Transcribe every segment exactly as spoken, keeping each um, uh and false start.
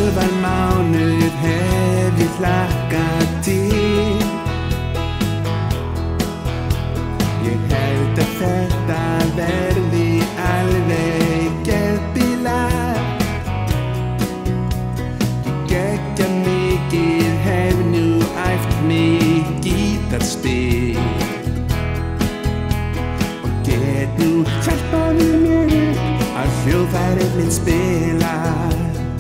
hálfan mánuð hef ég hlakkað til. Ég held að þetta verði alveg geðbilað. Ég geggja mikið, hef nú æft mig gítarspil og get nú hjálpaði mér að hljóðfærið mitt spilar.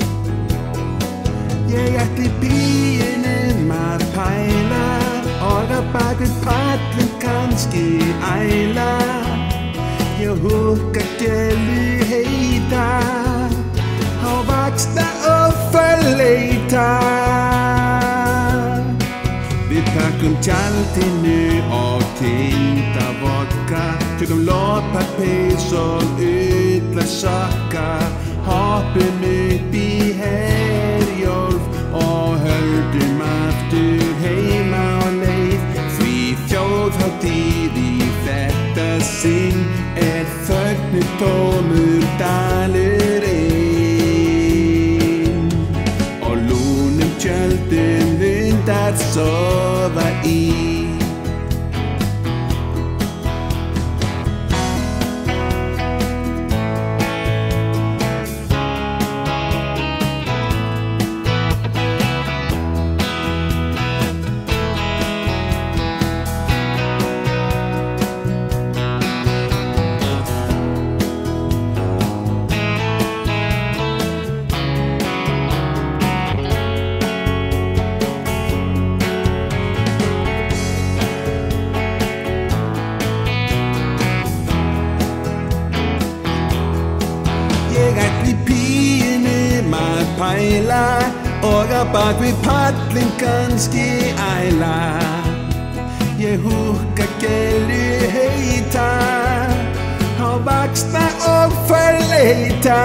Ég ætli píunum að pæla og að bak við pallinn kannski æla. Ég húkka gælu heita, hávaxna og forleita. Við pakkum tjaldinu og týnda vodka, tökum lopapeysu og ullasokka, hoppum upp í Herjólf og höldum aftur heim á leið. Því þjóðhátíð í þetta sinn er þögnin tómur dalurinn og lúnum tjöldum hundar sofa í. Ég ætli píunum að pæla og að bak við pallinn kannski æla. Ég húkka gælu heita, hávaxna og forleita.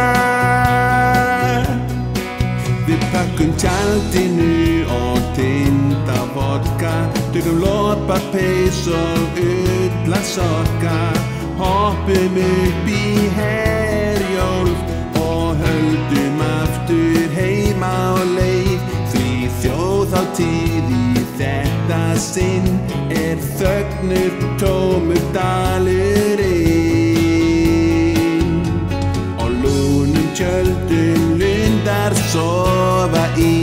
Við pakkum tjaldinu og týnda vodka, tökum lopapeysu og ullasokka, hoppum upp í Herjólf og höldum aftur heim á leið. Því þjóðhátíð í þetta sinn er þögnur tómur dalurinn og lúnum tjöldum lundar sofa í.